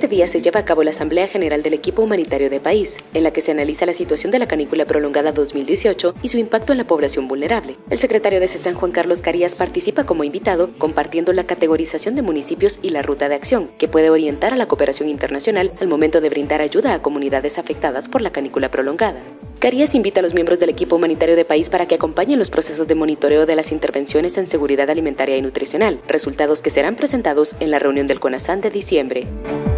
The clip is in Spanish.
Este día se lleva a cabo la Asamblea General del Equipo Humanitario de País, en la que se analiza la situación de la canícula prolongada 2018 y su impacto en la población vulnerable. El secretario de CESAN, Juan Carlos Carías, participa como invitado, compartiendo la categorización de municipios y la ruta de acción, que puede orientar a la cooperación internacional al momento de brindar ayuda a comunidades afectadas por la canícula prolongada. Carías invita a los miembros del Equipo Humanitario de País para que acompañen los procesos de monitoreo de las intervenciones en seguridad alimentaria y nutricional, resultados que serán presentados en la reunión del CONASAN de diciembre.